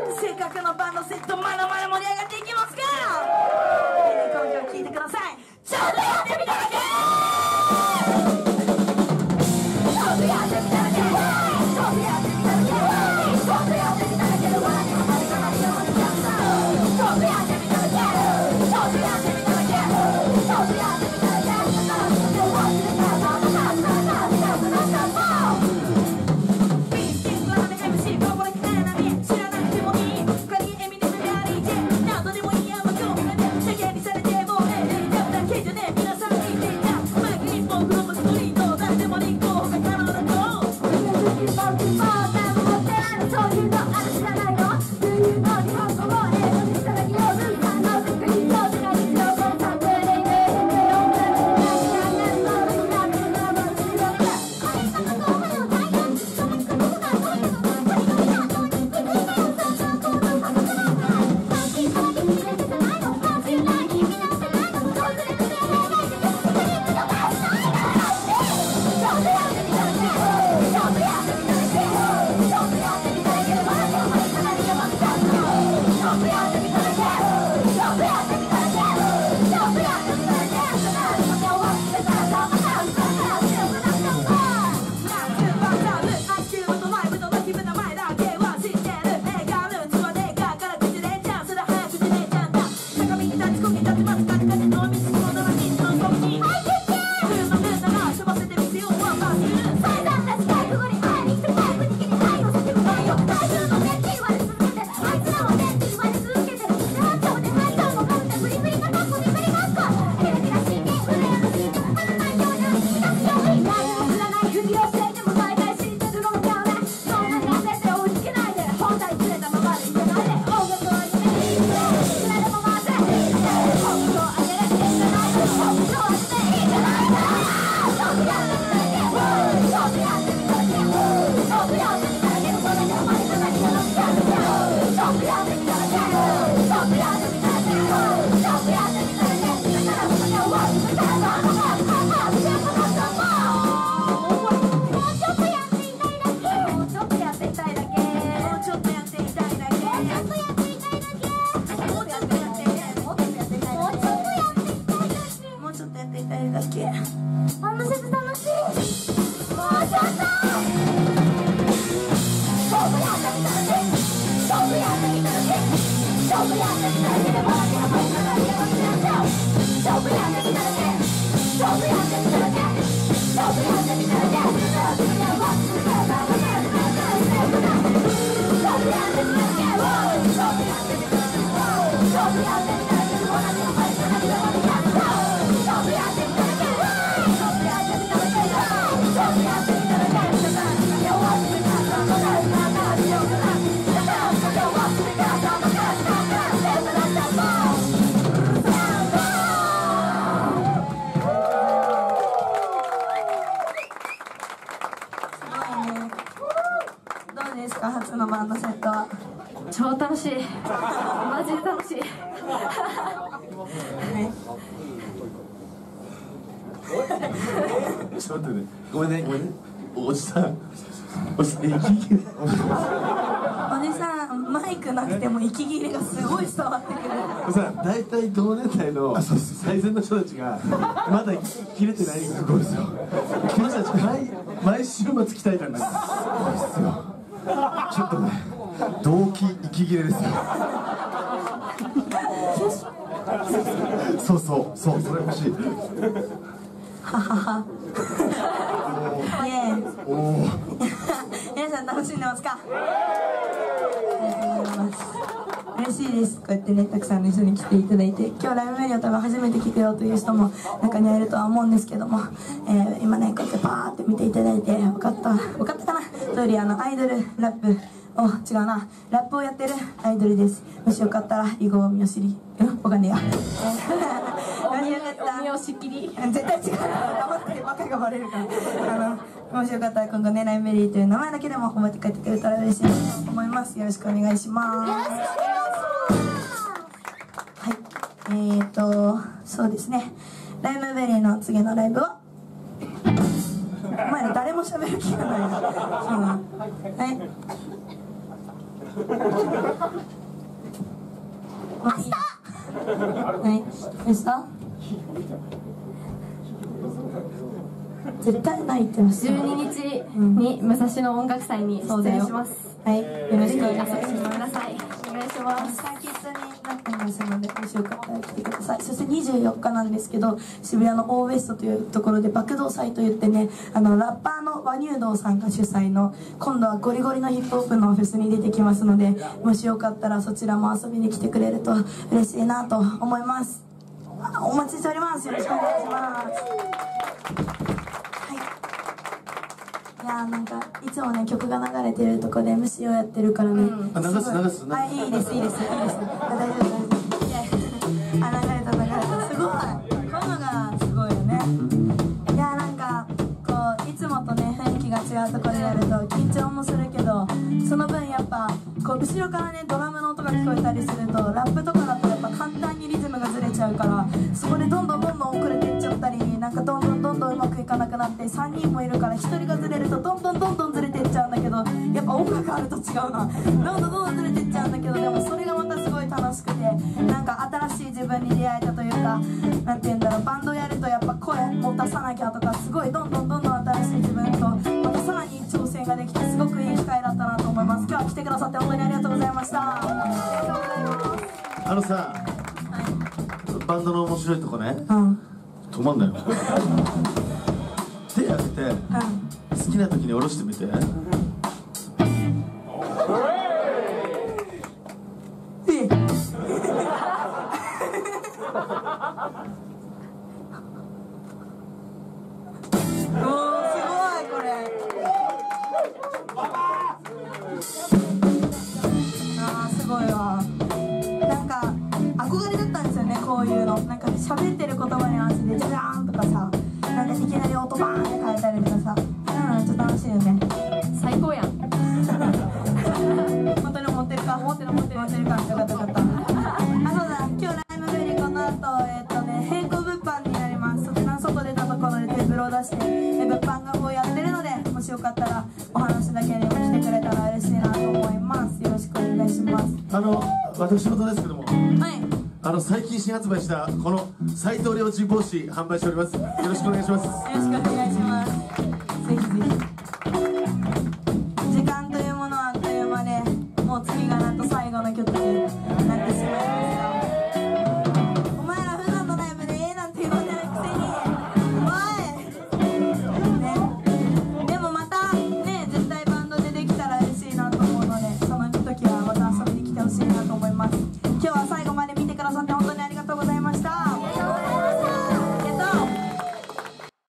せっかくのバンドセットまだまだ盛り上がっていきますか。今日聞いてください。ちょっとやってみただけ。ちょっとやってみただけ。ちょっとやってみただけ。ちょっとやってみただけ。笑いのまりかなりのまりかな。ちょっとやってみただけ。ちょっとやってみただけ。ちょっとやってみただけ。初のバンドセットは超楽しい。マジで楽しい。 ちょっと待ってね、ごめんね、ごめんね。おじさん息切れ。 おじさんマイクなくても息切れがすごい伝わってくる。 さ、大体同年代の最前の人たちがまだ切れてない。すごいですよ。君たち毎週末鍛えたんです。すごいですよ。ちょっとね、動機息切れですよ。そうそうそう、それ欲しい。 ははは。イエーイ。 おお。 皆さん楽しんでますか？ありがとうございます。嬉しいです。こうやってね、たくさんの人に来ていただいて、今日ライブメディア多分初めて聞くよという人も中にはいるとは思うんですけども、今ねこうやってパーって見ていただいて、分かったかな。というよりアイドルラップを違うな、ラップをやってるアイドルです。もしよかったら囲碁みよしり、わかんねえや。もしよかったらみよしきり。 絶対違う。黙ってばっかりがバレるから。もしよかったら今後ね、ライブメディという名前だけでも覚えて帰ってくれたら嬉しいなと思います。よろしくお願いします。よろしくお願いします。はい、そうですね、ライブベリーの次のライブはお前ら誰も喋る気がないな。はい、 何でした絶対ないってます 12日に武蔵野音楽祭に出演します。 はい、よろしくお願いし遊びに来てます。 ください。お願いします。 サーキットになってますので、もしよかったら来てください。そして24日なんですけど、渋谷のオーウエストというところで爆動祭といってね、ラッパーの和乳道さんが主催の今度はゴリゴリのヒップホップのフェスに出てきますので、もしよかったらそちらも遊びに来てくれると嬉しいなと思います。お待ちしております。よろしくお願いします。いやーなんかいつもね曲が流れてるとこで MC をやってるからね、 あ、流すあ、いいですいいですいいです、大丈夫大丈夫、いやあ、流れたすごい、こういうのがすごいよね。いやなんかこういつもとね雰囲気が違うところでやると緊張もするけど、その分やっぱこう後ろからねドラムの音が聞こえたりすると、ラップとかだとやっぱ簡単にリズムがずれちゃうから、そこでどんどん遅れていっちゃったり、なんかどんどんうまくいかなくなって、3人もいるから1人がずれるとどんどんずれていっちゃうんだけど、やっぱ音楽あると違うな、どんどんずれていっちゃうんだけど、でもそれがまたすごい楽しくて、なんか新しい自分に出会えたというか、なんて言うんだろう、バンドやるとやっぱ声も出さなきゃとか、すごいどんどん新しい自分とまたさらに挑戦ができて、すごくいい機会だったなと思います。今日は来てくださって本当にありがとうございました。 あのさ、バンドの面白いとこね、止まんなよ。手上げて好きな時に下ろしてみて。 なんか喋ってる言葉に合わせてジャーンとかさ、なんかいきなり音バーンって変えたりとかさ、めっちゃ楽しいよね。 最高やん。 本当に思ってるか、思ってるか、よかったよかった。あ、そうだ、今日ライブフェリこの後並行物販になります。外出たところでテーブルを出して物販がこうやってるので、もしよかったらお話だけでも来てくれたら嬉しいなと思います。よろしくお願いします。 私事ですけども、 はい、 最近新発売したこの斉藤良治帽子販売しております。よろしくお願いします。 よろしくお願いします。ぜひぜひ。時間というものはあっという間で、もう次がなんと最後の曲で。